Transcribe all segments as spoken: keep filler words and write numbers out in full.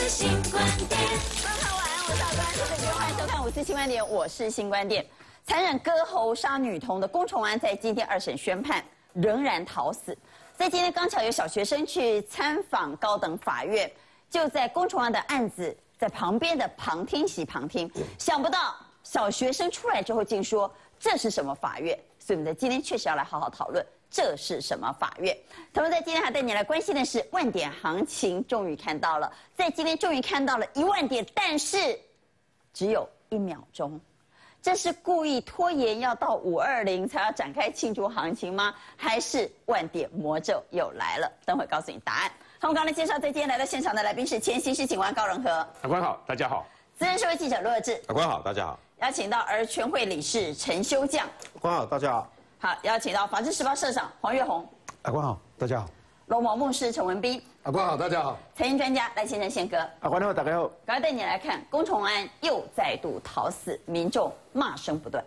是新观点。各位晚安，我是阿关，这里欢迎收看五四新观点，我是新观点。残忍割喉杀女童的龚崇安在今天二审宣判仍然逃死。在今天刚巧有小学生去参访高等法院，就在龚崇安的案子在旁边的旁听席旁听，想不到小学生出来之后竟说这是什么法院，所以我们在今天确实要来好好讨论。这是什么法院？同时在今天还带你来关心的是万点行情终于看到了，在今天终于看到了一万点，但是只有一秒钟。这是故意拖延要到五二零才要展开庆祝行情吗？还是万点魔咒又来了？等会告诉你答案。好，我们刚才介绍，在今天来到现场的来宾是前刑事警官高仁和， 法官好，大家好； 资深社会记者罗尔志， 法官好，大家好； 邀请到儿权会理事陈修将， 法官好，大家好。 好，邀请到《法制时报》社长黄岳宏， 法官好，大家好； 龙某牧师陈文彬， 法官好，大家好； 财经专家赖先生宪哥， 法官好，大家好。 赶快带你来看，龚崇安又再度逃死，民众骂声不断。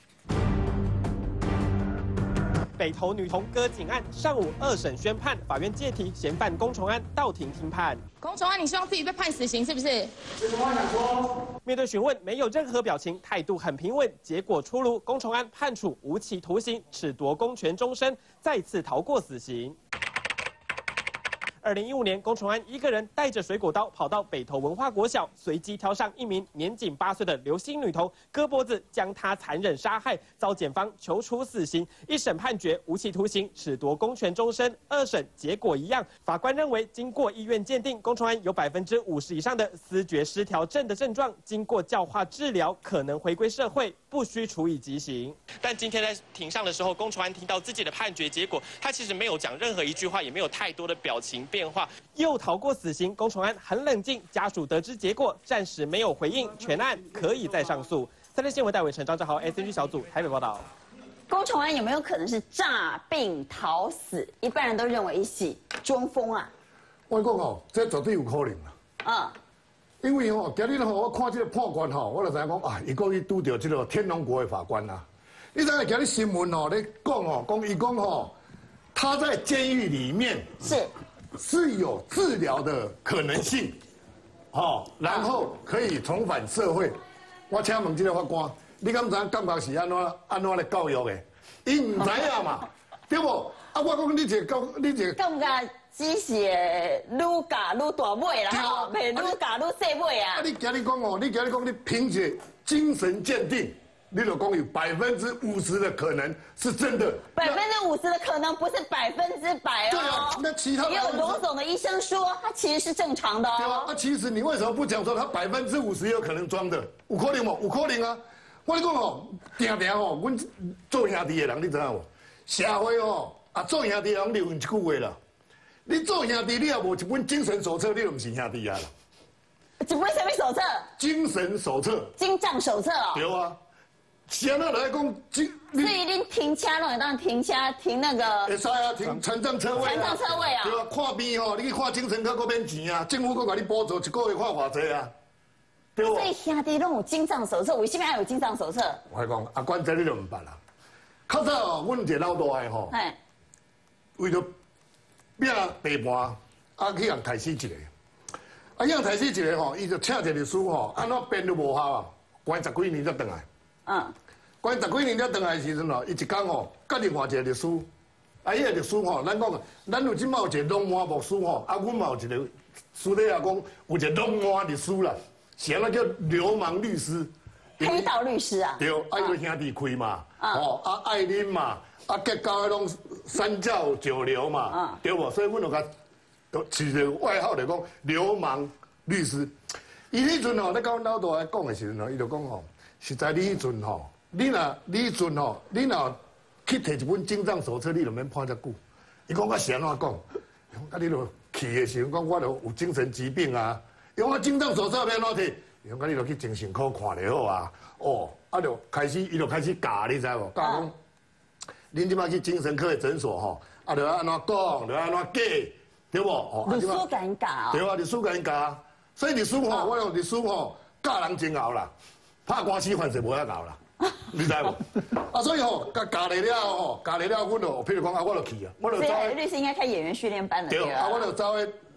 北投女童割颈案上午二审宣判，法院借题嫌犯龚崇安到庭听判。 龚崇安，你希望自己被判死刑是不是？ 有什么想说？ 面对询问，没有任何表情，态度很平稳。结果出炉，龚崇安判处无期徒刑，褫夺公权终身，再次逃过死刑。二零一五年，龚崇安一个人带着水果刀跑到北投文化国小，随机挑上一名年仅八岁的刘姓女童，割脖子，将她残忍杀害，遭检方求处死刑。一审判决无期徒刑，褫夺公权终身。二审结果一样，法官认为，经过医院鉴定，龚崇安有百分之五十以上的思觉失调症的症状，经过教化治疗，可能回归社会，不需处以极刑。但今天在庭上的时候，龚崇安听到自己的判决结果，他其实没有讲任何一句话，也没有太多的表情变化，又逃过死刑。龚崇安很冷静，家属得知结果，暂时没有回应，全案可以再上诉。三立新闻戴伟成、张志豪 S N G 小组台北报道。 龚崇安有没有可能是诈病逃死？一般人都认为是中风啊。 我讲哦，这绝对有可能啦。 嗯。 因为吼、哦，今日吼，我看这个判官吼，我就知影讲啊，伊讲伊拄到这个天龙国的法官啦。你知影今日新闻吼咧讲哦，讲伊讲吼，他在监狱里面是是有治疗的可能性，哦，然后可以重返社会。我请问这个法官，你敢知影感觉是安怎安怎来教育的？伊唔知影嘛，对不？啊，我讲你这教你这感觉只是愈教愈大尾啦，吼，袂愈教愈细尾啊。 啊，你今日讲哦，你今日讲你凭借精神鉴定，你就讲有百分之五十的可能是真的。 百分之五十的可能不是百分之百哦。 对啊，那其他也有罗总的医生说，他其实是正常的哦。 对啊，那其实你为什么不讲说他百分之五十也有可能装的？有可能吗？有可能啊。我跟你讲哦，定定哦，阮做兄弟的人，你知影无？社会哦，啊做兄弟的人留一句话啦。你做兄弟，你也无一本精神手册，你就不是兄弟啊啦。 一本什么手册？ 精神手册。 精障手册哦。 对啊。现在来讲，精。 所以你停车拢会当停车停那个。 会使啊，停残障车位啊。 残障车位啊。 对啊，看病吼，你去看精神科搁免钱啊，政府搁甲你补助一个月看偌济啊。对不？ 所以兄弟拢有精障手册，为什么还有精障手册？ 我跟你讲，阿官这你就唔捌啦。较早哦，阮一个老大个吼，为着拼地盘，啊去人抬死一个，啊去人抬死一个吼，伊就请一个律师吼，安怎编都无效啊，关十几年才转来。嗯。关十几年才转来的时阵吼，伊一工吼，甲另外一个律师，啊迄个律师吼，咱讲，咱有即卖有一个龙华牧师吼，啊阮嘛有一个私底下讲有一个龙华律师啦。是安那叫流氓律师， 黑道律师啊？ 对，啊，伊个兄弟开嘛，哦，啊爱啉嘛，啊结交迄种三教九流嘛，对无？所以阮就甲，都取个外号来讲流氓律师。伊迄阵吼，咧甲阮老大来讲的时阵吼，伊就讲吼，实在你迄阵吼，你若你迄阵吼，你若去摕一本精障手册，你就免判遮久。伊讲我是安怎讲？啊，你就去的时候讲我就有精神疾病啊。用我精障手册要安怎摕？用讲你就去精神科看就好啊。哦，啊就开始，伊就开始教，你知无？教讲，恁即摆去精神科的诊所吼，啊就要安怎讲，就要安怎教，对无？哦， 律师敢教？ 对啊，律师敢教。所以律师吼，我用律师吼教人真熬啦，拍官司犯罪无遐熬啦，你知无？啊，所以吼，教教嚟了吼，教嚟了，阮就譬如讲啊，我就去啊，我就走。 所以律师应该开演员训练班了。 对啊，我就走去。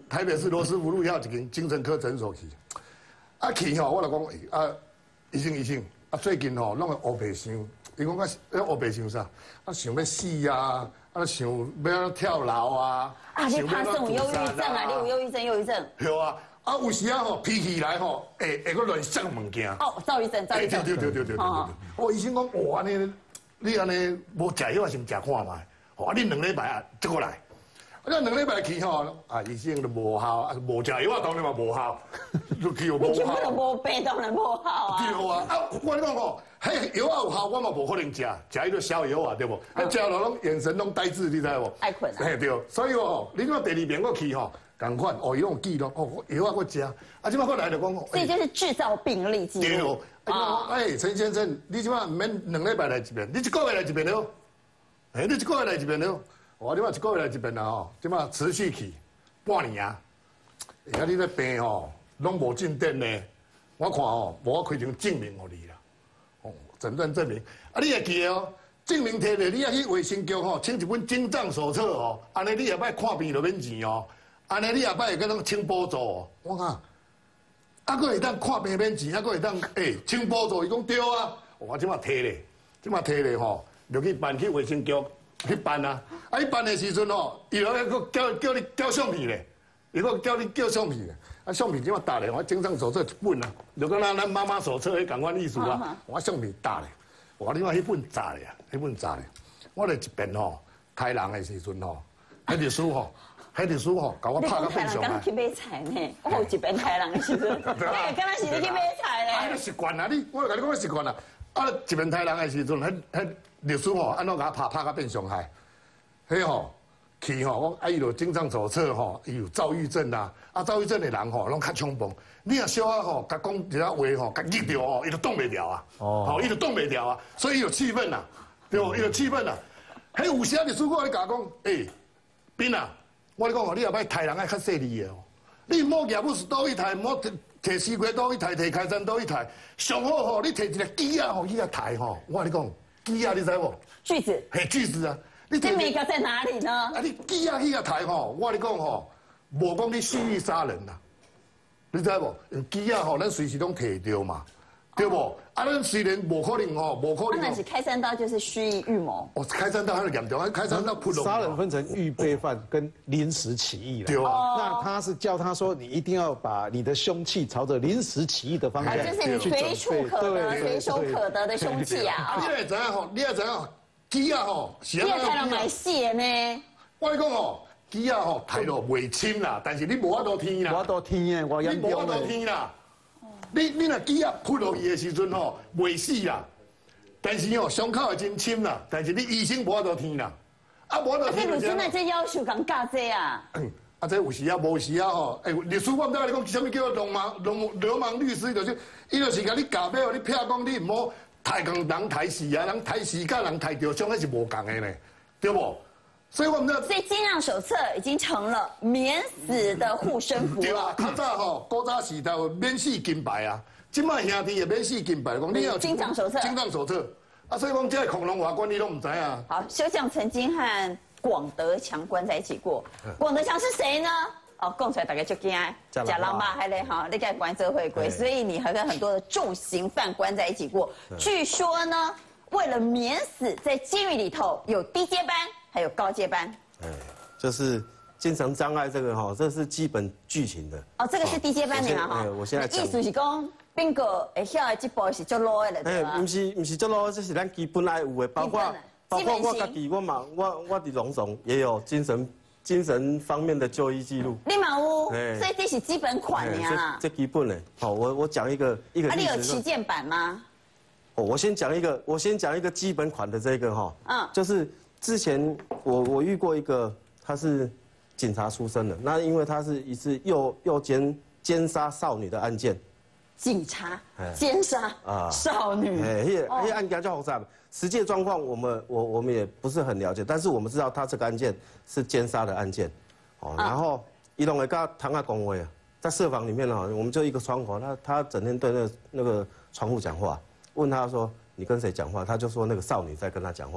台北市罗斯福路要一间精神科诊所去，啊去吼，我就讲，啊医生医生，啊最近吼弄个黑白想，伊讲个黑白想啥？啊想要死啊，啊想要跳楼啊。 啊，你怕这种忧郁症啊？你有忧郁症，忧郁症。 有啊，啊有时啊吼脾气来吼，会会个乱想物件。 哦，躁郁症，躁郁症。 对对对对对对对。哦，医生讲，哇，安尼你安尼无食药先食看嘛？哦，啊你两礼拜啊，再过来。咱两礼拜去吼，啊，医生就无效，啊，无食药啊，当然嘛无效，就去又无效。 全部都无病，当然无效啊。 对啊，啊，我讲吼，迄药啊有效，我嘛无可能食，食迄个消药啊，对无？啊，食了拢眼神拢呆滞，你知无？ 爱困啊。 嘿对，所以吼，你看第二遍我去吼，共款，哦，伊拢有记录，哦，药啊我食，啊，即摆我来就讲， 所以就是制造病例记录。 对哦，哎，陈先生，你即摆唔免两礼拜来一遍，你一个月来一遍了，哎，你一个月来一遍了。我即摆一个月来一遍啦吼，即摆持续去半年啊，而家你咧病吼，拢无进展呢。我看吼，无我开张证明互你啦，哦，诊断证明。啊，你会记得哦，证明摕咧，你也去卫生局吼，请一本经账手册哦，安尼你下摆看病就免钱哦，安尼你下摆会跟咱请补助哦。我看，啊，佫会当看病免钱，啊，佫会当诶请补助，伊讲对啊，我即摆摕咧，即摆摕咧吼，就去办去卫生局。去办啊！啊，伊办的时阵吼，伊又个叫叫你叫相片咧，伊个叫你叫相片咧。啊，相片怎么打咧？我经常手册一本啊，就跟咱咱妈妈手册迄共款意思啊。我相片打咧，我你看迄本砸咧，迄本砸咧。我咧一边吼开人的时阵吼，迄律师吼，迄律师吼，甲我拍到变相啊。 你去买菜呢？我有一边开人的时阵，哎，敢若是你去买菜咧？ 啊，习惯啊，你我甲你讲习惯啊。啊，一边开人的时阵，迄迄。律师吼，安怎甲拍拍甲变伤害？迄吼去吼，我啊伊就经常手册吼，伊有躁郁症啦，啊躁郁症的人吼，拢较冲动。你若小可吼，甲讲一下话吼，甲激着吼，伊就挡袂牢啊。哦，吼，伊就挡袂牢啊，所以伊就气愤啦，对无？伊就气愤啦。迄有时啊，律师我咧甲讲，诶，斌啊，我咧讲吼，你后摆杀人爱较细腻的哦，你唔好业务是倒去杀，唔好摕西瓜倒去杀，摕开山倒去杀，上好吼，你摕一个机啊吼去遐杀吼，我咧讲。鸡啊，你知无？ 锯子。 嘿，锯子啊！ 你这美个在哪里呢？ 啊，你鸡啊去个台吼，我跟你讲吼，无讲你蓄意杀人啦，你知无？鸡啊吼，咱随时拢摕着嘛，对不？啊，咱虽然无可能吼，无可能。 那是开山刀就是蓄意预谋。 哦，开山刀还是严重，开山刀扑龙。 杀人分成预备犯跟临时起意了。 对啊。 那他是叫他说，你一定要把你的凶器朝着临时起意的方向去准备。 就是你随处可得、随手可得的凶器啊。 你也知影吼，你也知影，鸡啊吼， 你也太人买戏呢。 我跟你讲吼，鸡啊吼，抬落袂深啦，但是你无法度天啦。 无法度天的，我严重。 你无法度天啦。你你若鸡啊扑落去的时阵吼，袂死啦，但是吼伤口会真深啦，但是你医生无法度天啦，啊无法度天。 啊，律师那这要求咁加济啊？ 啊，这有时啊，无时啊吼，哎，律师我唔知你讲什么叫流氓流流氓律师，就是伊就是甲你假表，你骗讲你唔好抬共人抬死啊，人抬死甲人抬着伤，那是无共的呢，对不？所以我们所以精酿手册已经成了免死的护身符了。 对啊，较早吼，古早时代有免死金牌啊，今摆兄弟也免死金牌，讲你要精酿手册， 精酿手册啊，所以讲这个恐龙法官你都唔知啊。 好，修将曾经和广德强关在一起过，广德强是谁呢？哦，讲出来大概就惊，假狼吧，还嘞哈，你该关这会归，所以你还跟很多的重刑犯关在一起过。据说呢，为了免死，在监狱里头有低阶班。还有高阶班， 哎，就是精神障碍这个哈，这是基本剧情的。 哦，这个是低阶班的嘛哈。 我现在意思是讲，边个会晓的这部是足 low 的了，对吧？ 哎，不是不是足 low，这是咱基本爱有的，包括包括我家己，我嘛我我的龙总也有精神精神方面的就医记录。 你嘛有，所以这是基本款的呀。 这基本的，好，我我讲一个一个。啊， 你有旗舰版吗？ 哦，我先讲一个，我先讲一个基本款的这个哈，嗯，就是。之前我我遇过一个，他是警察出身的，那因为他是一次诱诱奸奸杀少女的案件， 警察奸杀啊少女， 哎，那那案件叫复杂，实际状况我们我我们也不是很了解，但是我们知道他这个案件是奸杀的案件，哦，然后一龙会跟唐阿公威啊，在设房里面呢，我们就一个窗口，他他整天对那个那个窗户讲话，问他说你跟谁讲话，他就说那个少女在跟他讲话。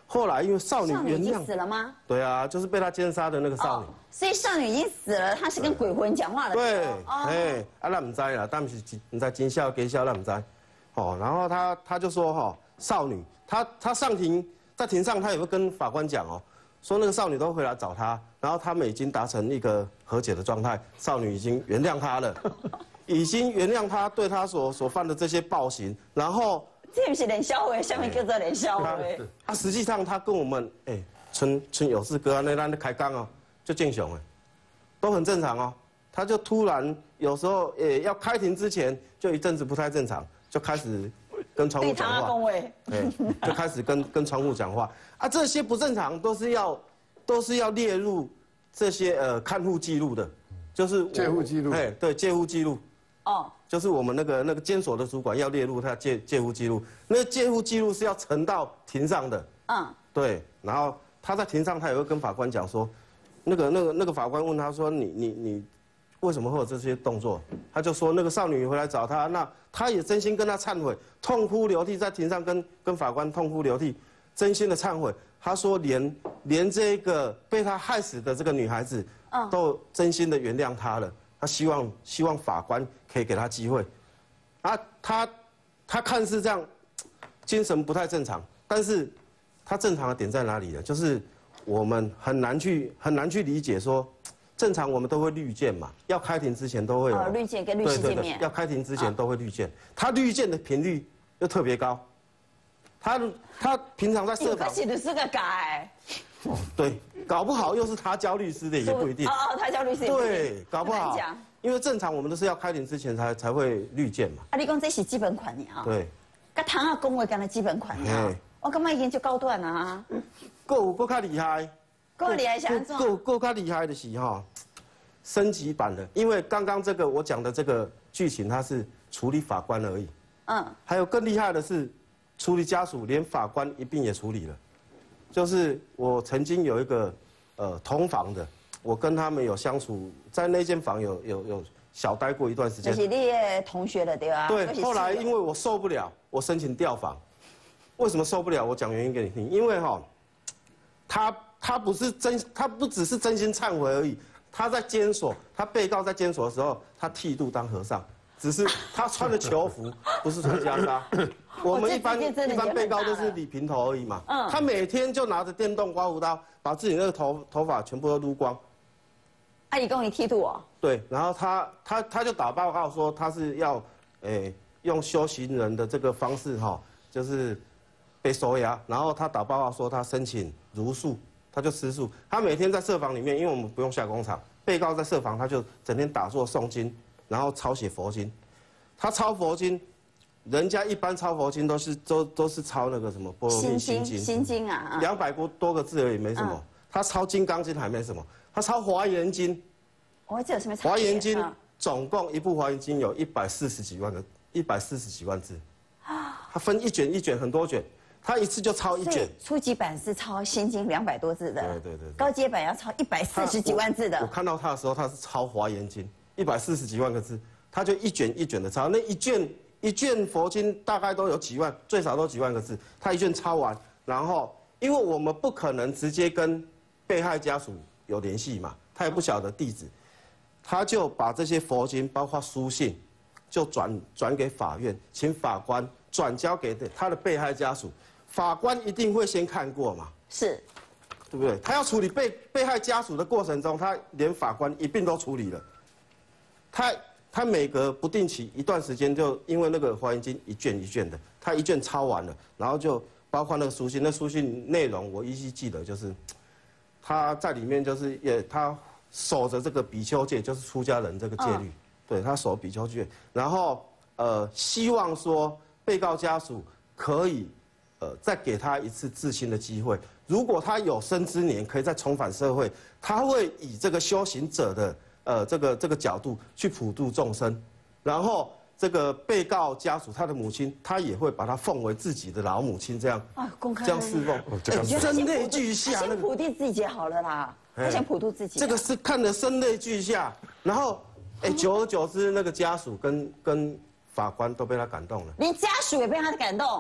后来因为少女少女已经原谅， 死了吗？ 对啊，就是被他奸杀的那个少女。 哦，所以少女已经死了，她是跟鬼魂讲话的。 对， 哦， 哎，啊，那唔知啦，但是唔知真笑假笑，那唔知。哦，然后他他就说哈，少女，他他上庭在庭上，他也会跟法官讲哦，说那个少女都回来找他，然后他们已经达成一个和解的状态，少女已经原谅他了，已经原谅他对他所所犯的这些暴行，然后。 这不是连销毁，下面叫做连销毁。 啊，实际上他跟我们哎，春春有事哥那那开杠哦，就敬雄哎，都很正常哦。他就突然有时候诶要开庭之前，就一阵子不太正常，就开始跟窗户讲话，哎，就开始跟跟窗户讲话啊。这些不正常都是要都是要列入这些呃看护记录的，就是戒护记录。 哎，对，戒护记录。 哦。 就是我们那个那个监所的主管要列入他戒戒护记录，那个戒护记录是要呈到庭上的。嗯，对。然后他在庭上，他也会跟法官讲说，那个那个那个法官问他说，你你你为什么会有这些动作？他就说那个少女回来找他，那他也真心跟他忏悔，痛哭流涕，在庭上跟跟法官痛哭流涕，真心的忏悔。他说连连这个被他害死的这个女孩子，嗯，都真心的原谅他了。他希望希望法官可以给他机会，啊，他他看似这样，精神不太正常，但是他正常的点在哪里呢？就是我们很难去很难去理解说，正常我们都会滤件嘛，要开庭之前都会有哦，滤件跟律师见面， 要开庭之前都会滤件，他滤件的频率又特别高，他他平常在设法， 写的是个改。 哦，对，搞不好又是他教律师的，也不一定。 哦哦，他教律师。 对，搞不好。因为正常我们都是要开庭之前才才会滤件嘛。 啊，你讲这是基本款呀？ 对。 跟唐阿公会干的基本款呀？我感觉已经就高段了啊。 够有够较厉害。 够厉害是安怎？ 够够较厉害的是哈，升级版的。因为刚刚这个我讲的这个剧情，它是处理法官而已。嗯。还有更厉害的是，处理家属，连法官一并也处理了。就是我曾经有一个呃同房的，我跟他们有相处，在那间房有有有小待过一段时间。 就是你的同学了对吧？ 对，后来因为我受不了，我申请调访。为什么受不了？我讲原因给你听。因为哈，他他不是真，他不只是真心忏悔而已。他在监所，他被告在监所的时候，他剃度当和尚，只是他穿的囚服，不是穿袈裟。我们一般一般被告都是理平头而已嘛。嗯。他每天就拿着电动刮胡刀，把自己那个头头发全部都撸光。 阿姨跟你剃度哦。 对，然后他他他就打报告说他是要，诶，用修行人的这个方式哈，就是被收押。然后他打报告说他申请茹素，他就吃素。他每天在舍房里面，因为我们不用下工厂，被告在舍房他就整天打坐诵经，然后抄写佛经。他抄佛经。人家一般抄佛经都是都都是抄那个什么《般若蜜心经》， 心经啊， 两百多多个字而已，没什么。他抄《金刚经》还没什么，他抄《华严经》。 我这有什么？《 华严经》总共一部《华严经》有一百四十几万个，一百四十几万字。他分一卷一卷很多卷，他一次就抄一卷。 初级版是抄《心经》两百多字的， 对对对。 高阶版要抄一百四十几万字的。 我看到他的时候，他是抄《华严经》一百四十几万个字，他就一卷一卷的抄，那一卷。一卷佛经大概都有几万，最少都几万个字。他一卷抄完，然后因为我们不可能直接跟被害家属有联系嘛，他也不晓得地址，他就把这些佛经，包括书信，就转转给法院，请法官转交给他的被害家属。法官一定会先看过嘛， 是， 对不对？他要处理被被害家属的过程中，他连法官一并都处理了，他。他每隔不定期一段时间，就因为那个《华严经》一卷一卷的，他一卷抄完了，然后就包括那个书信，那书信内容我依稀记得，就是他在里面就是也他守着这个比丘戒，就是出家人这个戒律，嗯、对他守比丘戒，然后呃希望说被告家属可以呃再给他一次自新的机会，如果他有生之年可以再重返社会，他会以这个修行者的。呃，这个这个角度去普度众生，然后这个被告家属他的母亲，他也会把他奉为自己的老母亲，这样啊，公开这样侍奉，哎，声泪俱下， 那个普度自己好了啦，他想普度自己， 这个是看得声泪俱下，然后哎，久而久之，那个家属跟跟法官都被他感动了， 连家属也被他感动， 对，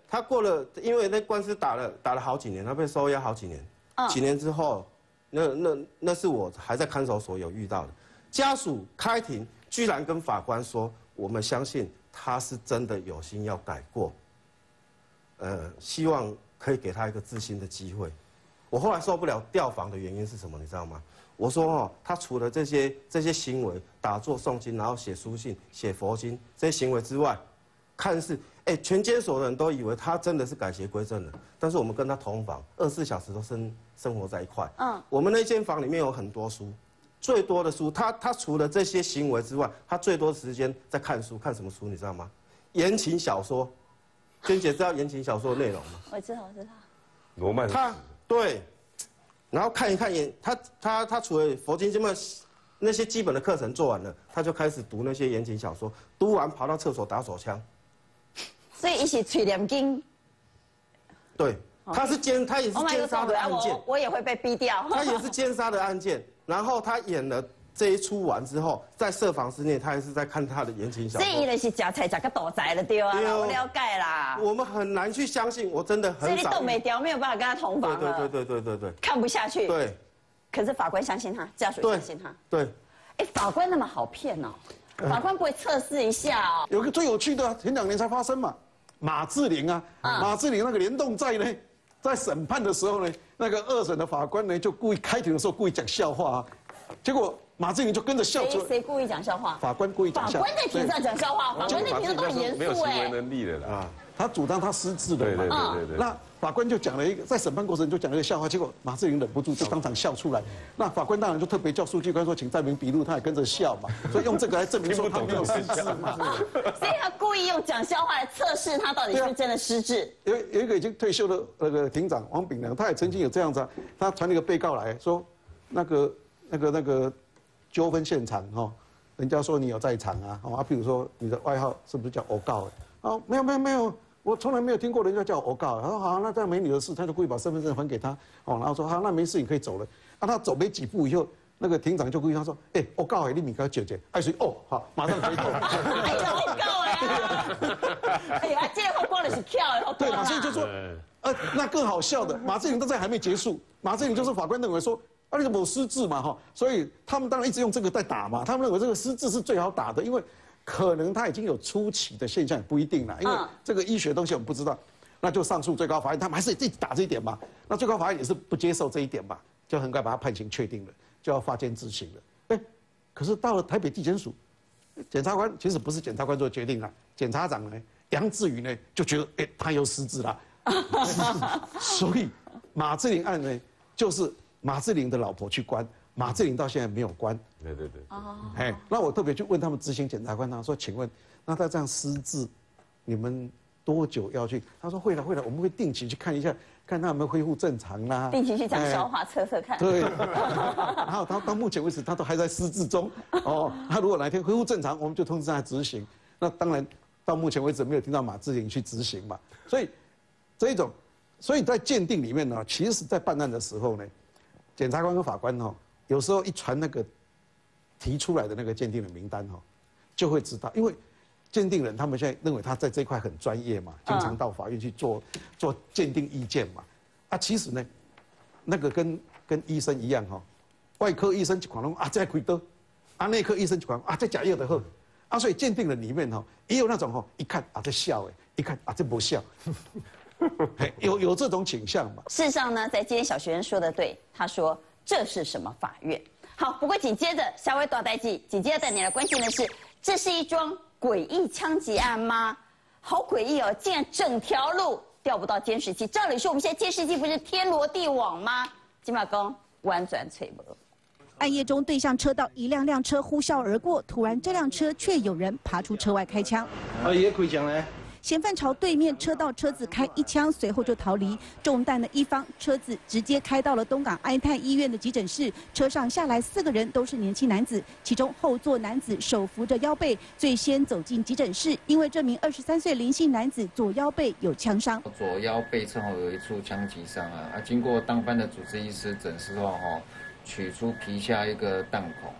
他过了，因为那官司打了打了好几年，他被收押好几年。嗯、几年之后，那那那是我还在看守所有遇到的，家属开庭居然跟法官说，我们相信他是真的有心要改过，呃，希望可以给他一个自新的机会。我后来受不了调访的原因是什么？你知道吗？我说哦，他除了这些这些行为，打坐诵经，然后写书信、写佛经这些行为之外，看似哎，全监所的人都以为他真的是改邪归正了。但是我们跟他同房，二十四小时都生生活在一块。嗯，我们那间房里面有很多书，最多的书，他他除了这些行为之外，他最多的时间在看书，看什么书你知道吗？言情小说。娟姐知道言情小说的内容吗？ 我知道，我知道。 罗曼史。 他对。然后看一看言，他他他除了佛经这么那些基本的课程做完了，他就开始读那些言情小说，读完跑到厕所打手枪。 所以一起吹念经。 对，他是奸，他也是奸杀的案件。 我我也会被逼掉。 他也是奸杀的案件，然后他演了这一出完之后，在设防室内，他还是在看他的言情小说。 这一类是假菜假个大宅的对啊，我了解啦。 我们很难去相信，我真的很少。所以你动没掉，没有办法跟他同房了。 对对对对对对。 看不下去。 对。 可是法官相信他，家属相信他。 对。 哎，法官那么好骗哦？法官不会测试一下哦？ 有个最有趣的，前两年才发生嘛，马志玲啊，马志玲那个联动债呢，在审判的时候呢，那个二审的法官呢就故意开庭的时候故意讲笑话啊，结果。马志玲就跟着笑出来。 谁故意讲笑话？ 法官故意讲笑话。 法官在庭上讲笑话，法官在庭上都很严肃哎。 没有行为能力的啦。啊， 他主张他失智的嘛。 对对对对对。 那法官就讲了一个，在审判过程就讲了一个笑话，结果马志玲忍不住就当场笑出来。那法官当然就特别叫书记官说，请载明笔录，他也跟着笑嘛。所以用这个来证明说他没有失智嘛。 所以他故意用讲笑话来测试他到底是不是真的失智。 有有一个已经退休的那个庭长王炳良，他也曾经有这样子啊，他传了一个被告来说，那个那个那个。纠纷现场哈，人家说你有在场啊，啊，比如说你的外号是不是叫欧告？啊，没有没有没有，我从来没有听过人家叫欧告。他说好，那这样没你的事，他就故意把身份证还给他，哦，然后说好，那没事，你可以走了。啊，他走没几步以后，那个庭长就故意他说，哎，欧告哎，你米高姐姐，哎谁哦，好，马上可以走。 哎呀，欧告哎，哎呀，这个光的是跳的， 对，马志玲就说，呃，那更好笑的，马志玲都在还没结束，马志玲就是法官认为说。啊，那个某失智嘛，哈，所以他们当然一直用这个在打嘛。他们认为这个失智是最好打的，因为可能他已经有初期的现象，也不一定啦。因为这个医学东西我们不知道，那就上诉最高法院，他们还是自己打这一点嘛。那最高法院也是不接受这一点嘛，就很快把他判刑确定了，就要发监执行了。哎，可是到了台北地检署，检察官其实不是检察官做决定啊，检察长呢杨志宇呢就觉得，哎，他又失智了，所以马志玲案呢就是。马志玲的老婆去关，马志玲到现在没有关。 对对对。 哦。 哎，那我特别去问他们执行检察官，他说：“请问，那他这样失智，你们多久要去？”他说：“会了会了，我们会定期去看一下，看他有没有恢复正常啦。” 定期去讲笑话测测看。 对。然后他到目前为止，他都还在失智中。哦，他如果哪天恢复正常，我们就通知他执行。那当然，到目前为止没有听到马志玲去执行嘛。所以这一种，所以在鉴定里面呢，其实在办案的时候呢。检察官跟法官哈，有时候一传那个提出来的那个鉴定的名单哈，就会知道，因为鉴定人他们现在认为他在这一块很专业嘛，经常到法院去做做鉴定意见嘛。啊，其实呢，那个跟跟医生一样哈，外科医生就可能啊这亏得，啊内科医生就可能啊这假药的好，啊所以鉴定人里面哈也有那种哈，一看啊这笑哎，一看啊这不笑。有有这种倾向嘛？ 事实上呢，在今天小学生说的对，他说这是什么法院？好，不过紧接着稍微大代记，紧接着带你来关心的是，这是一桩诡异枪击案吗？好诡异哦，竟然整条路调不到监视器。照理说，我们现在监视器不是天罗地网吗？金马公婉转吹薄。 暗夜中对向车道，一辆辆车呼啸而过，突然这辆车却有人爬出车外开枪。 啊，也开枪呢？ 嫌犯朝对面车道车子开一枪，随后就逃离。中弹的一方车子直接开到了东港哀泰医院的急诊室，车上下来四个人都是年轻男子，其中后座男子手扶着腰背，最先走进急诊室，因为这名二十三岁林姓男子左腰背有枪伤， 左腰背侧有一处枪击伤啊，啊，经过当班的主治医师诊视后哈，取出皮下一个弹孔。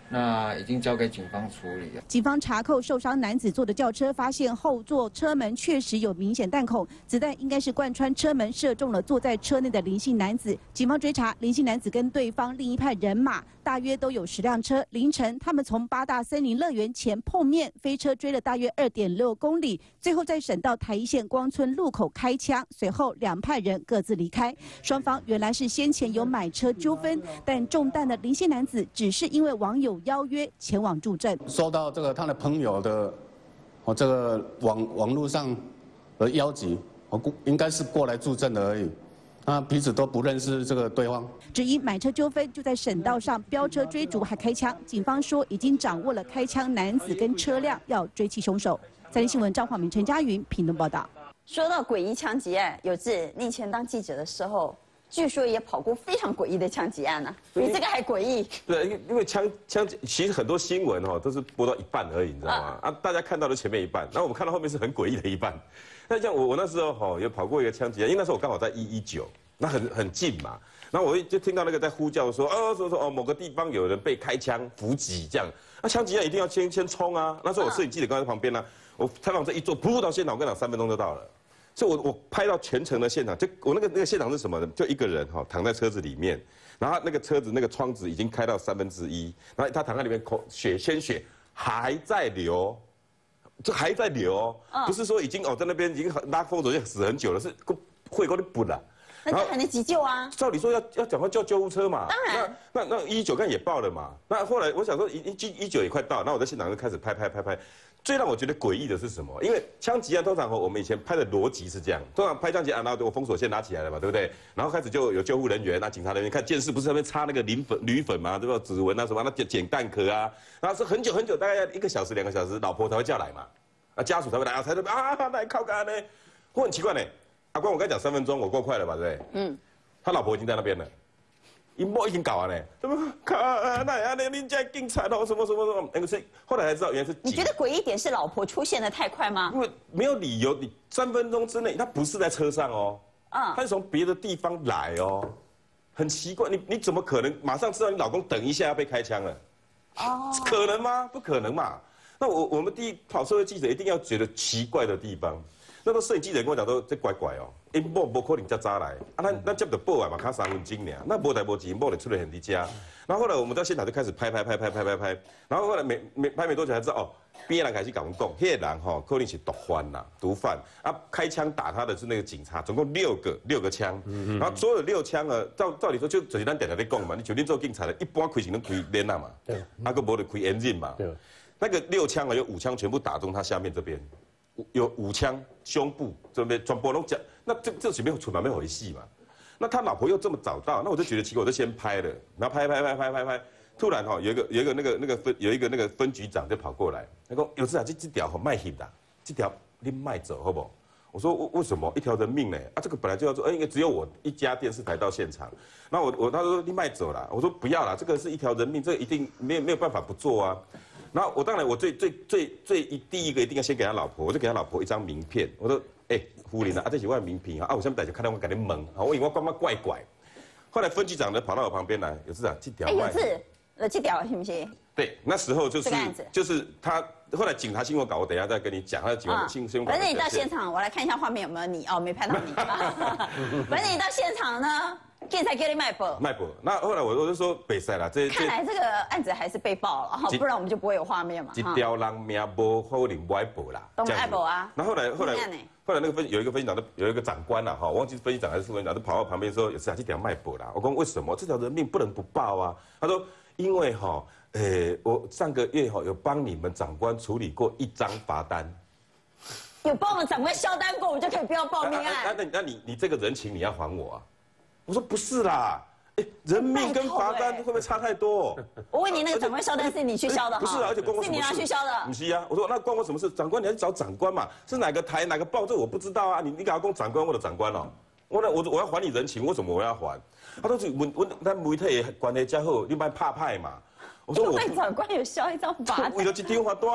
那已经交给警方处理了。 警方查扣受伤男子坐的轿车，发现后座车门确实有明显弹孔，子弹应该是贯穿车门，射中了坐在车内的林姓男子。警方追查，林姓男子跟对方另一派人马大约都有十辆车。凌晨，他们从八大森林乐园前碰面，飞车追了大约二点六公里，最后在省道台一线光村路口开枪，随后两派人各自离开。双方原来是先前有买车纠纷，但中弹的林姓男子只是因为网友邀约前往助阵， 收到这个他的朋友的，哦，这个网网络上的邀集，我估应该是过来助阵的而已，啊，彼此都不认识这个对方。 只因买车纠纷，就在省道上飙车追逐，还开枪。警方说已经掌握了开枪男子跟车辆，要追缉凶手。三立新闻张晃明、陈佳云评论报道。 说到诡异枪击案，有志，你以前当记者的时候，据说也跑过非常诡异的枪击案呢、啊，比这个还诡异。 对，因为因为枪枪其实很多新闻哦都是播到一半而已，你知道吗？啊, 啊，大家看到的前面一半，然后我们看到后面是很诡异的一半。那像我我那时候哈有跑过一个枪击案，因为那时候我刚好在一一九，那很很近嘛。然后我就听到那个在呼叫说，哦说说哦某个地方有人被开枪伏击这样，那枪击案一定要先先冲啊。那时候我摄影记者刚在旁边呢、啊，我采访这一坐，扑到现场，我跟你讲三分钟就到了。所以我我拍到全程的现场，就我那个那个现场是什么呢？就一个人哈躺在车子里面，然后那个车子那个窗子已经开到三分之一，然后他躺在里面，口血鲜血还在流，这还在流，不是说已经哦在那边已经拉风走就死很久了，是会够你补了。 那就还能急救啊！ 照理说要要赶快叫救护车嘛。 当然。 那那那一九干也报了嘛。那后来我想说一一一九也快到，那我在现场就开始拍拍拍拍。最让我觉得诡异的是什么？因为枪击案通常我们以前拍的逻辑是这样，通常拍枪击案，然后我封锁线拉起来了嘛，对不对？然后开始就有救护人员，那警察人员看监视不是那边擦那个磷粉铝粉嘛，对吧？指纹啊什么，那捡弹壳啊，然后是很久很久，大概要一个小时两个小时，老婆才会叫来嘛，啊家属才会来啊，才会啊来靠干呢。我很奇怪呢。阿官，我刚才讲三分钟，我够快了吧，对不对？嗯。他老婆已经在那边了，一摸已经搞完了，怎么？啊，那呀，那您家警察哦，什么什么什么，那个是后来才知道原来是。 你觉得诡异点是老婆出现的太快吗？ 因为没有理由，你三分钟之内，他不是在车上哦，啊，他是从别的地方来哦，很奇怪，你你怎么可能马上知道你老公等一下要被开枪了？哦，可能吗？不可能嘛。那我我们第一跑社会记者一定要觉得奇怪的地方。那个摄影记者跟我讲说，这怪怪哦，因某无可能遮早来，啊，咱咱接到报案嘛，卡三分钟尔，那无代无志，某就出来很伫家。然后后来我们到现场就开始拍拍拍拍拍拍拍，然后后来没没拍没多久才知道哦，边人开始跟我们讲，迄个人吼可能是毒贩啦，毒贩啊，开枪打他的是那个警察，总共六个六个枪，然后所有六枪啊，照照理说就就是咱常常在讲嘛，你就恁做警察的，一般开枪拢开脸啊嘛，对，啊个无就开 engine 嘛，对，那个六枪啊有五枪全部打中他下面这边。有五枪，胸部这边全部都讲，那这这前面存满没回戏嘛？那他老婆又这么早到，那我就觉得奇怪，我就先拍了，然后拍拍拍拍拍拍，突然哈有一个有一个那个那个分有一个那个分局长就跑过来，他说有志啊，这这条好卖黑的，这条你卖走好不好？我说为为什么一条人命呢？啊，这个本来就要做，哎，因为只有我一家电视台到现场，那我我他说你卖走了，我说不要啦，这个是一条人命，这个一定没有没有办法不做啊。然后我当然我最最最最一第一个一定要先给他老婆，我就给他老婆一张名片，我说哎、欸，夫人啊，啊这是我的名片啊，啊我现在就看到我给你蒙，啊我以为我感觉怪怪。后来分局长呢跑到我旁边来，有志啊，这条。 哎，有志，呃，这条是不是？ 对，那时候就是就是他后来警察新闻稿，我等一下再跟你讲，他的警察新新闻稿。 反正你到现场，我来看一下画面有没有你哦，没拍到你。反正你到现场呢。警察叫你卖报， 卖报。那后来我我就说北塞啦，这看来这个案子还是被爆了哈，不然我们就不会有画面嘛。 一条人命无可能不爱报啦， 都爱报啊。 那后来后来后来那个分有一个分局长的有一个长官啦哈，我忘记分局长还是副分局长，就跑到旁边说，有事啊，这条卖报啦。我说为什么这条人命不能不报啊？他说因为哈，呃，我上个月哈有帮你们长官处理过一张罚单。 有帮我们长官销单过，我们就可以不要报命案。 那那那你你这个人情你要还我啊？我说不是啦，哎，人命跟罚单会不会差太多？ 我问你，那个长官销单是你去销的哈？ 不是，而且关我什么事？ 是你拿去销的？ 不是啊，我说那关我什么事？长官你要去找长官嘛，是哪个台哪个报这我不知道啊，你你给他讲长官或者长官哦，我那我我要还你人情，为什么我要还？他都是我我咱媒体关系较好，你别怕派嘛。 我说我长官有销一张罚单， 为了一张罚单。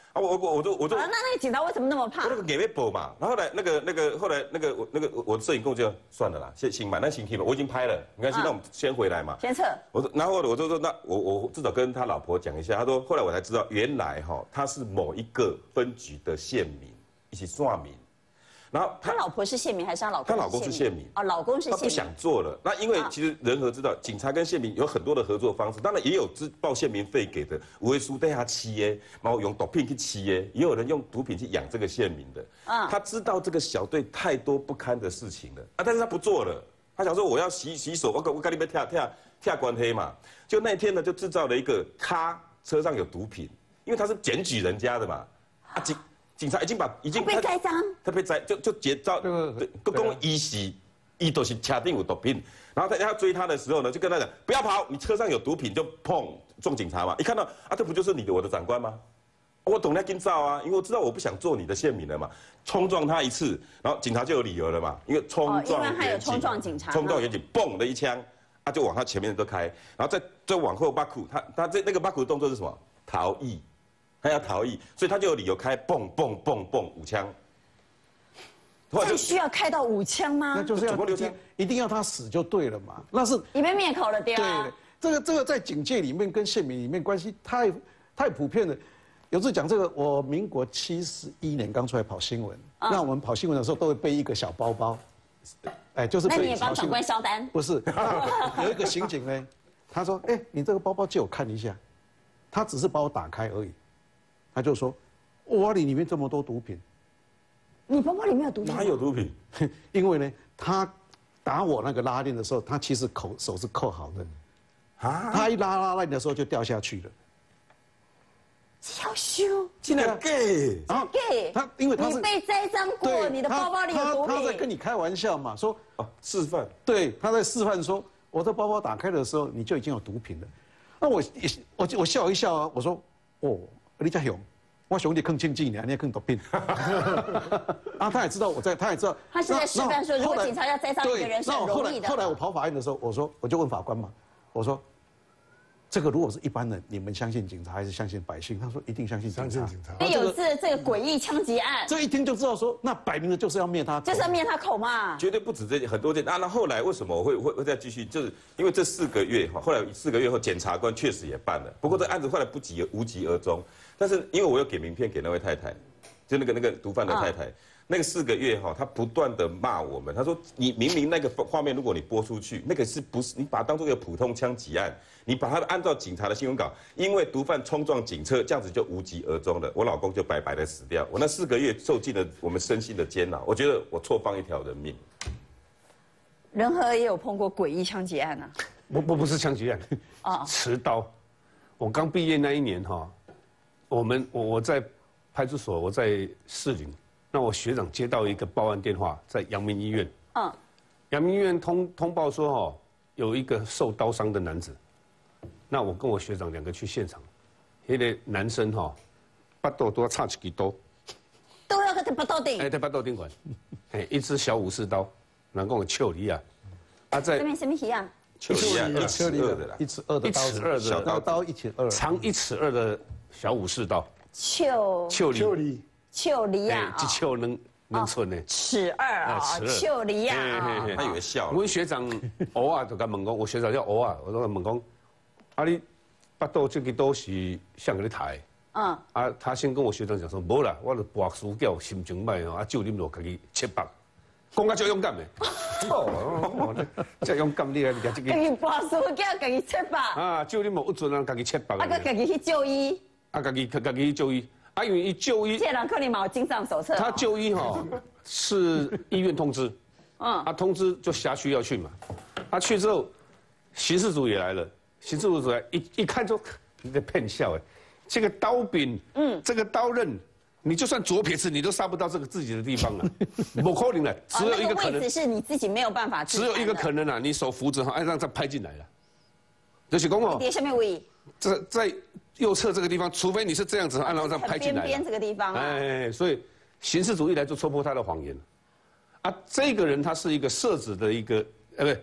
啊，我我我就我就。 啊，那那个警察为什么那么怕？ 那个给被捕嘛，然后后来那个那个后来那个我那个我的摄影工就算了啦，先行嘛，那行可以嘛，我已经拍了，没关系，那我们先回来嘛。 先撤。 我说，然后我就说，那我我至少跟他老婆讲一下，他说，后来我才知道，原来哈他是某一个分局的县民，一起算民。然后他老婆是县民还是他老公？ 他老公是县民哦，老公是县民。 他不想做了，那因为其实人和知道，警察跟县民有很多的合作方式，当然也有支报县民费给的，无为书带他欺耶，然后用毒品去欺耶，也有人用毒品去养这个县民的。啊，他知道这个小队太多不堪的事情了啊，但是他不做了，他想说我要洗洗手，我我跟你们跳跳跳关黑嘛，就那天呢就制造了一个他车上有毒品，因为他是检举人家的嘛，啊警。警察已经把已经被栽赃， 他被栽就就结招，对，公公医师，医都是卡定有毒品，然后他要追他的时候呢，就跟他讲不要跑，你车上有毒品，就砰撞警察嘛，一看到啊，这不就是你的我的长官吗？我懂得跟照啊，因为我知道我不想做你的县民了嘛，冲撞他一次，然后警察就有理由了嘛，因为冲撞因为还有冲撞警察， 冲撞远警，嘣的一枪，他就往他前面都开，然后再再往后巴库，他他这那个巴库的动作是什么？逃逸。他要逃逸，所以他就有理由开蹦蹦蹦蹦五枪。 这需要开到五枪吗？ 那就是要一定要他死就对了嘛。那是你被灭口了，对啊。 对，这个这个在警界里面跟县民里面关系太太普遍了。有次讲这个，我民国七十一年刚出来跑新闻，嗯、那我们跑新闻的时候都会背一个小包包，哎，就是背。 那你也帮长官销单？ 不是，有一个刑警呢，他说：“哎，你这个包包借我看一下。”他只是把我打开而已。他就说：“哇，你里面这么多毒品， 你包包里面有毒品？ 哪有毒品？ 因为呢，他打我那个拉链的时候，他其实口手是扣好的，啊，他一拉拉链的时候就掉下去了。 要修， 竟然 gay， 然后 gay， 他因为他是你被栽赃过，你的包包里有毒品， 他在跟你开玩笑嘛，说哦示范， 对，他在示范说，我的包包打开的时候你就已经有毒品了。那我我我笑一笑啊，我说哦。”你家熊，我兄弟更亲近呢，你也更毒品。啊，他也知道我在，他也知道。 他是在示范说，如果警察要栽赃一个人是很容易的。 后来我跑法院的时候，我说，我就问法官嘛，我说，这个如果是一般人，你们相信警察还是相信百姓？他说一定相信警察。相信警察。 那有这这个诡异枪击案， 这一听就知道说，那摆明了就是要灭他， 就是要灭他口嘛。 绝对不止这很多件啊。那后来为什么我会会会再继续？就是因为这四个月哈，后来四个月后，检察官确实也办了，不过这案子后来不疾无疾而终。但是因为我有给名片给那位太太，就那个那个毒贩的太太，那个四个月哈，他不断的骂我们，他说你明明那个画面如果你播出去，那个是不是你把它当做一个普通枪击案，你把它按照警察的新闻稿，因为毒贩冲撞警车，这样子就无疾而终了，我老公就白白的死掉，我那四个月受尽了我们身心的煎熬，我觉得我错放一条人命。 仁和也有碰过诡异枪击案啊？ 不不不是枪击案，啊，持刀。我刚毕业那一年哈，我们我我在派出所，我在士林。那我学长接到一个报案电话，在阳明医院。嗯，阳明医院通通报说哦，有一个受刀伤的男子。那我跟我学长两个去现场，那个男生哈，巴肚都要插一支刀， 都要在巴肚顶。 哎，在巴肚顶管，哎，一支小武士刀，人讲笑梨啊， 啊在什么什么鱼啊？ 笑梨啊，一尺二的啦， 一尺二的刀， 一尺二的小刀刀一尺二， 长一尺二的小武士刀。 笑笑梨。 笑梨啊， 一笑能能寸呢， 尺二啊，笑梨啊， 他以为笑。 我学长偶尔就跟问讲，我学长叫偶尔，我都问讲，啊你巴肚这个都是向个你抬，嗯，啊他先跟我学长讲说，无啦，我就博输掉心情歹哦，啊酒啉落家己切腹，讲啊足勇敢的，哦，这勇敢你啊，你家这个。 家己博输掉家己切腹。啊， 酒啉无有准啊，家己切腹。 啊，佮家己去就医。 啊，家己家己去就医。啊，因为一就医， 这人可能冇精神手册。 他就医哈，是医院通知，嗯，啊通知就辖区要去嘛，他去之后，刑事组也来了，刑事组来一一看就你在骗笑哎，这个刀柄，嗯，这个刀刃，你就算左撇子你都杀不到这个自己的地方了，不可能的，只有一个可能， 位置是你自己没有办法， 只有一个可能啊，你手扶着哈，按让它拍进来了，就是讲哦， 跌下面位， 这在。右侧这个地方，除非你是这样子按照这样拍进来， 边边这个地方， 哎，所以刑事主义来就戳破他的谎言，啊，这个人他是一个设置的一个，呃，不，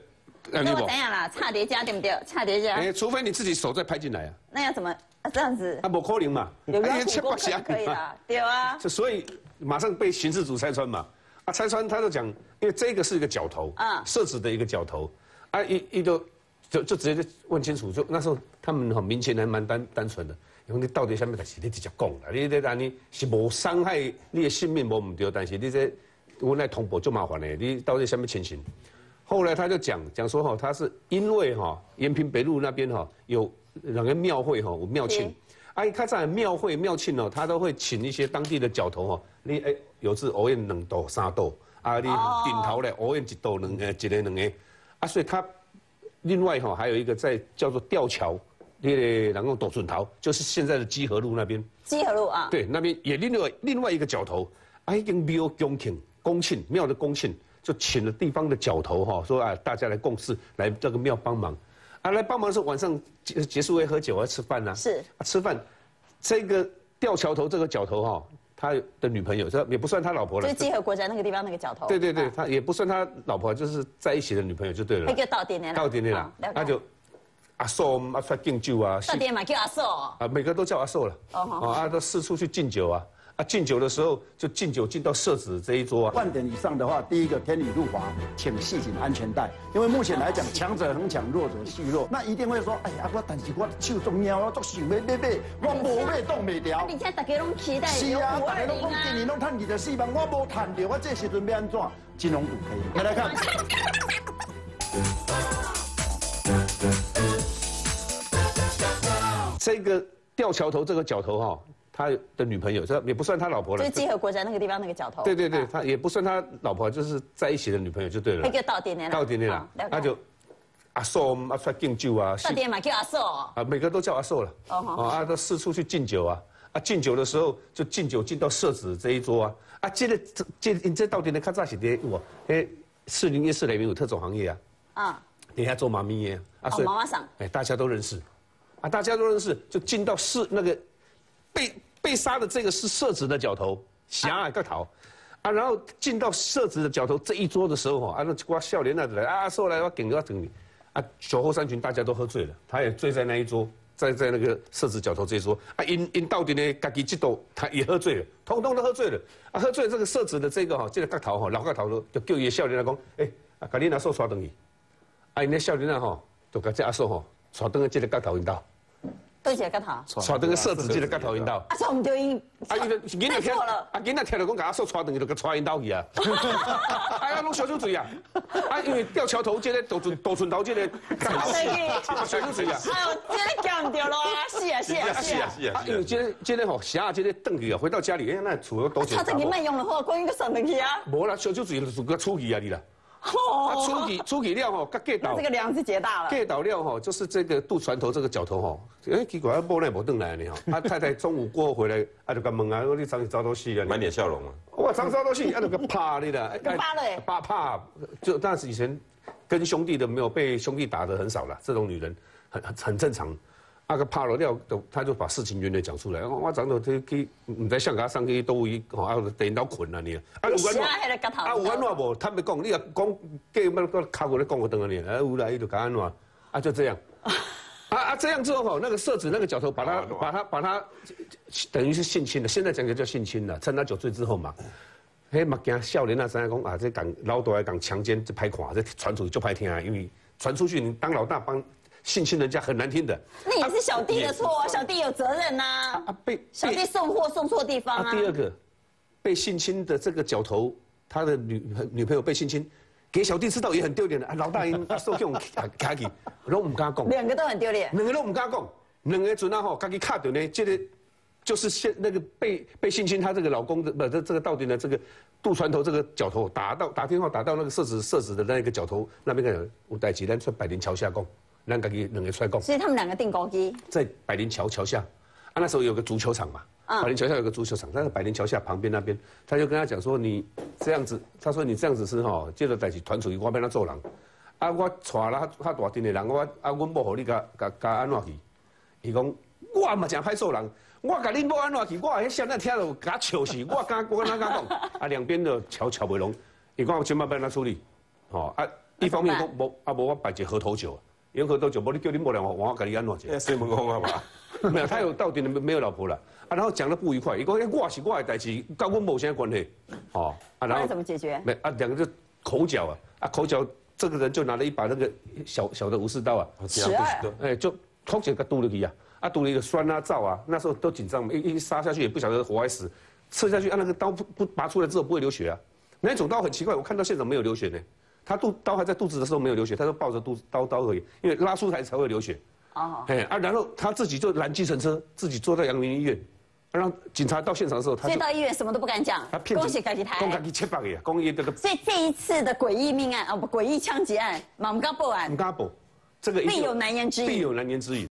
那我怎样啦？差叠加对不对？差叠加。 哎，除非你自己手再拍进来啊。 那要怎么啊？这样子？ 啊，不可能嘛。 有人苦功可以啦，对啊。 所以马上被刑事组拆穿嘛。啊，拆穿他就讲，因为这个是一个角头，啊，设置的一个角头，啊，一一就就就直接就问清楚，就那时候他们哈民情还蛮单单纯的，因为你到底什么代志，你直接讲啦，你这安尼是无伤害你的性命无唔对，但是你这我那通报就麻烦嘞，你到底什么情形？后来他就讲讲说哈，他是因为哈延平北路那边哈有两个庙会哈有庙庆。啊，他在庙会庙庆哦，他都会请一些当地的角头哦。你哎，有次偶演两斗三斗，啊，你顶头嘞偶演一斗两呃一个两个，啊，所以他另外哈还有一个在叫做吊桥，那个然后斗准头，就是现在的基河路那边。 基河路啊。对， 那边也另外另外一个角头，啊，已经庙恭庆恭庆庙的恭庆，就请了地方的角头哈，说啊大家来共事，来这个庙帮忙。啊，来帮忙的时候，晚上结结束会喝酒啊，吃饭呐。是啊，吃饭，这个吊桥头这个角头哈，他的女朋友，这也不算他老婆了。 就是基河国宅那个地方那个角头。 对对对，他也不算他老婆，就是在一起的女朋友就对了。 那个到点的啦。 到点的啦，那就阿寿啊，出敬酒啊。 到点嘛叫阿寿。 啊，每个都叫阿寿了。哦啊，都四处去敬酒啊。啊，敬酒的时候就敬酒敬到社子这一桌啊。 万点以上的话，第一个天理路滑，请系紧安全带，因为目前来讲，强者恒强，弱者续弱，那一定会说，哎呀，我但是我手中猫，我做想要买买，我无买动袂掉。 而且大家拢期待是啊，大家拢讲今年拢赚二十四万，我无赚到，我这时阵要安怎？金融股可以，来来看。 这个吊桥头这个角头哈。他的女朋友，这也不算他老婆了。 就是基河国宅那个地方那个角头。 对对对，他也不算他老婆，就是在一起的女朋友就对了。 那个到点的啦。 到点的啦，他就阿寿啊出敬酒啊。 到点嘛叫阿寿。 啊，每个都叫阿寿了。哦。啊，都四处去敬酒啊。啊，敬酒的时候就敬酒敬到社子这一桌啊。啊，这个这这你这到点的较早是伫我诶士林夜市里面有特种行业啊。啊。底下做妈咪耶。 啊，所以妈妈桑。 哎，大家都认识。啊，大家都认识，就进到市那个被。被杀的这个是社子的角头，霞啊个头，啊，然后进到社子的角头这一桌的时候，哈，啊，那瓜笑脸那子来，啊，说来我顶我顶你，啊，酒后三巡大家都喝醉了，他也醉在那一桌，在在那个社子角头这一桌，啊，因因到底呢，家己这斗他也喝醉了，通通都喝醉了，啊，喝醉了这个社子的这个哈，这个角头哈，老角头就叫伊笑脸来讲，哎，啊，甲你阿嫂带转去，啊，因那笑脸啊吼，就甲这阿嫂吼，带转去这个角头引导。 对一个角头， 带登个设置这个角头引导。 啊，错唔对因， 啊，伊就囡仔听，啊，囡仔听到讲甲阿嫂带登去，就甲带引导去啊。哎呀，拢小酒醉啊！啊，因为吊桥头这个杜春杜春头这个，啊，小酒醉啊。 哎呦，这个讲唔对咯，是啊是啊是啊是啊。啊，因为这个这个吼，下这个登去啊，回到家里，哎，那厝都多钱？ 他这个卖用了后，关于个上登去啊。 无啦，小酒醉就个出去啊你啦。啊，出去出去了吼，甲过道， 这个梁子结大了。 过道了吼，就是这个渡船头这个角头吼，哎，奇怪，无奈无回来呢吼。他太太中午过后回来，啊就甲问啊，你长早都死啊？ 满脸笑容啊！ 哇，长早都死，啊就个怕你啦， 怕了， 怕怕，就但是以前跟兄弟的没有被兄弟打的很少了，这种女人很很很正常。啊个怕了了，他就把事情原来讲出来。我我长头去去，唔知上家上去倒位，吼啊电脑困啊你。啊有安怎？啊有安怎无？坦白讲，你若讲计要个靠过来讲个灯啊你，啊有来伊就甲安怎？啊就这样。啊啊这样之后吼，那个社子那个角头把他把他把他，等于是性侵了。现在讲就叫性侵了，趁他酒醉之后嘛。嘿嘛惊少年啊，知影讲啊，这讲老大来讲强奸这歹看，这传出去就歹听啊，因为传出去你当老大帮。性侵人家很难听的， 那也是小弟的错，小弟有责任呐。啊，被小弟送货送错地方啊。 第二个，被性侵的这个角头，他的女女朋友被性侵，给小弟知道也很丢脸的。啊，老大因受用卡去，拢唔敢讲。 两个都很丢脸。 两个都唔敢讲，两个准啊吼，家己卡到呢，这个就是现那个被被性侵他这个老公的不这这个到底呢这个渡船头这个角头打到打电话打到那个社子社子的那个角头那边个有代志，咱出百灵桥下讲。两个两个出来讲， 所以他们两个订高机在百灵桥桥下，啊那时候有个足球场嘛，啊、百灵桥下有个足球场，在百灵桥下旁边那边，他就跟他讲说你这样子，他说你这样子是吼，接着代志传出去，我变他做人，啊我带啦较大阵的人，我啊阮某互你甲甲甲安怎去？伊讲我嘛真歹做人，我甲恁某安怎去？我迄声咱听到甲笑死，我敢我敢敢讲，啊两边的桥桥袂拢，伊讲我今晚要安怎处理？吼啊。 一方面讲无啊无我摆一河头酒，因为河头酒无你叫你莫让我我跟你安怎讲？ 谁门空啊嘛？ 没有，他有到底没没有老婆了啊，然后讲的不愉快，伊讲我是我的代志，跟我没啥关系，哦啊，然后怎么解决？ 没啊，两个就口角啊啊口角，这个人就拿了一把那个小小的武士刀啊， 十二， 哎就突起给嘟了去啊，啊嘟了一个酸啊燥啊，那时候都紧张嘛，一一杀下去也不晓得活还死，刺下去啊那个刀不不拔出来之后不会流血啊，那种刀很奇怪，我看到现场没有流血呢，他肚刀还在肚子的时候没有流血，他就抱着肚子刀刀而已，因为拉出来才会流血。哦，哎啊，然后他自己就拦计程车，自己坐在阳明医院，让警察到现场的时候，他所以到医院什么都不敢讲， 他骗恭喜自己台， 恭喜七百个，恭喜这个。 所以这一次的诡异命案啊，不诡异枪击案，嘛唔敢报案， 唔敢报，这个必有难言之隐， 必有难言之隐。